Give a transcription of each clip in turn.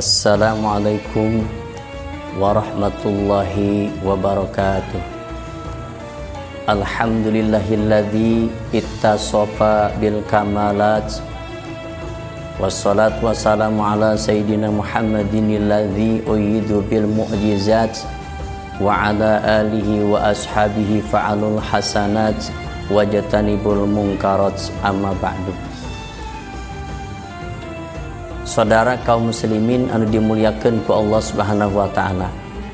Assalamualaikum warahmatullahi wabarakatuh. Alhamdulillahilladzi ittasofa bil kamalat. Wassalatu wassalamu ala sayyidina Muhammadinilladzi uyyidu bil mu'jizat. Wa ala alihi wa ashabihi fa'alul hasanat wajtanibul munkarat, amma ba'du. Saudara kaum muslimin anu dimuliakeun ku Allah Subhanahu wa taala.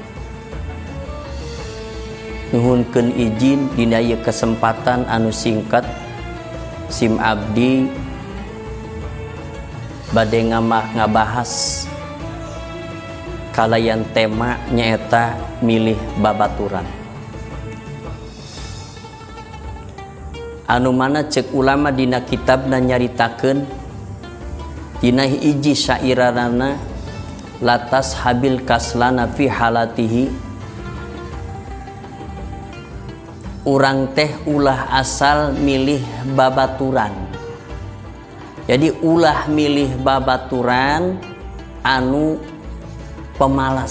Nuhunkeun izin dina ieu kesempatan anu singkat sim abdi bade ngabahas kalayan tema nyaeta milih babaturan. Anu mana cek ulama dina kitabna nyaritakeun dina hiji syairanana latas habil kaslana fi halatihi, urang teh ulah asal milih babaturan. Jadi ulah milih babaturan anu pemalas.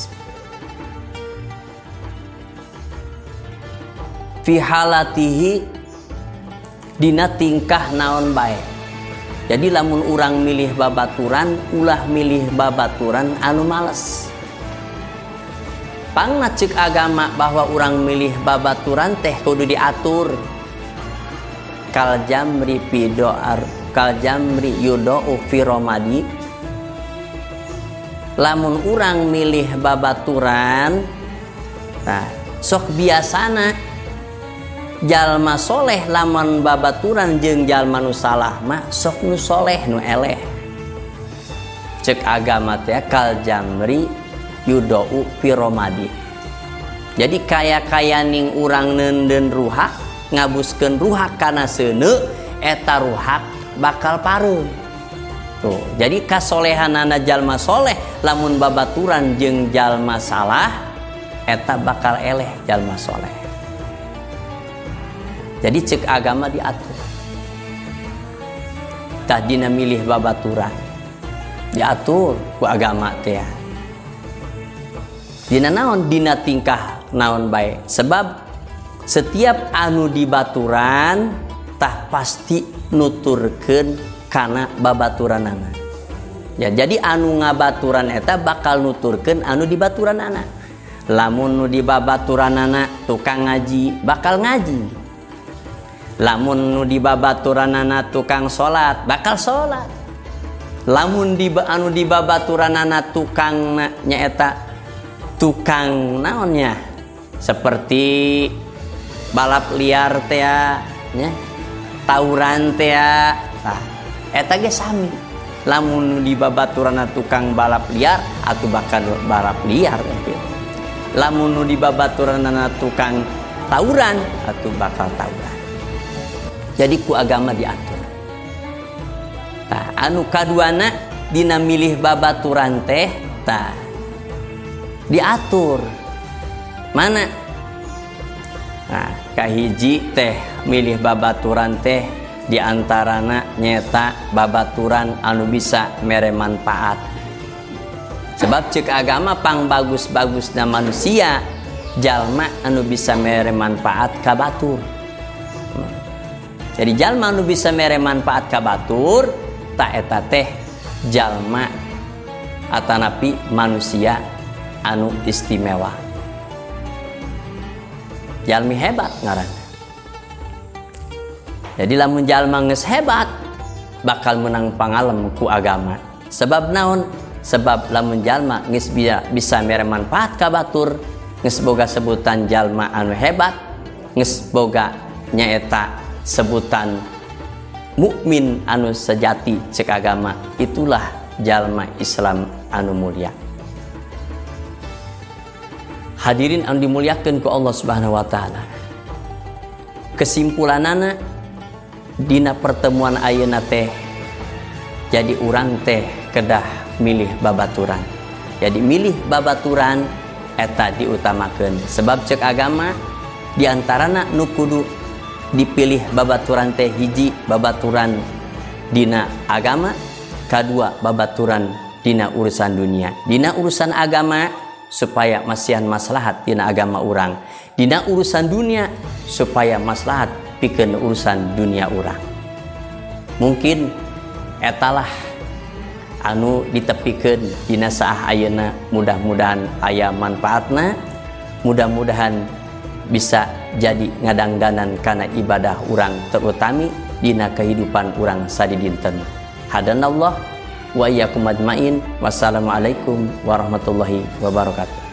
Fi halatihi dina tingkah naon bae. Jadi lamun urang milih babaturan, ulah milih babaturan anu males. Pangna ceuk agama bahwa urang milih babaturan teh kudu diatur. Kal jamri yudau fi romadi. Lamun urang milih babaturan, nah sok biasana jalma soleh lamun babaturan jeung jalma nu salah mah sok nu soleh nu eleh. Cek agama teh kal jamri yudau fi romadi. Jadi kaya ning urang neundeun ruhak ngabuskeun ruhak kana seuneu eta ruhak bakal pareum. Tuh, jadi kasolehanana jalma soleh lamun babaturan jeung jalma salah eta bakal eleh jalma soleh. Jadi cek agama diatur. Tah dina milih babaturan diatur ku agama teh. Dina naon? Dina tingkah naon bae. Sebab setiap anu dibaturan tah pasti nuturkeun kana babaturanana. Ya, jadi anu ngabaturan eta bakal nuturkeun anu dibaturanana. Lamun nu dibabaturanana tukang ngaji bakal ngaji. Lamun nu di babaturanana tukang salat bakal salat. Lamun anu di babaturanana tukang nyaeta tukang naonnya seperti balap liar teh nya, tawuran teh tah eta ge sami. Lamun nu di babaturanana tukang balap liar atuh bakal balap liar gitu. Lamun nu di babaturanana tukang tawuran atuh bakal tawuran. Jadi ku agama diatur. Nah, anu kaduana dina milih babaturan teh tah diatur. Mana? Nah, kahiji teh milih babaturan teh diantarana nyeta babaturan anu bisa mere manfaat. Sebab ceuk agama pang bagus-bagusna manusia jalma anu bisa mere manfaat ka batur. Jadi jalma anu bisa mere manfaat ka batur ta eta teh jalma atanapi manusia anu istimewa. Jalmi hebat ngaranna. Jadi lamun jalma geus hebat bakal menang pangalem ku agama. Sebab naon? Sebab lamun jalma geus bisa mere manfaat ka batur, geus boga sebutan jalma anu hebat, geus boga nyaeta sebutan mukmin anu sejati cek agama. Itulah jalma Islam anu mulia. Hadirin anu dimuliakeun ku Allah Subhanahu wa taala. Kesimpulanana dina pertemuan ayeuna teh jadi urang teh kedah milih babaturan. Jadi milih babaturan eta diutamakeun. Sebab cek agama diantarana nu kudu dipilih babaturan teh hiji babaturan dina agama, kadua babaturan dina urusan dunia, dina urusan agama supaya masihan maslahat dina agama orang, dina urusan dunia supaya maslahat pikeun urusan dunia orang. Mungkin etalah anu ditepikeun dina saah ayeuna, mudah-mudahan aya manfaatna, mudah-mudahan bisa jadi ngadangdanan kana ibadah urang terutami dina kehidupan urang sadidinten. Hadanallah wa iyyakum ajmain. Wassalamualaikum warahmatullahi wabarakatuh.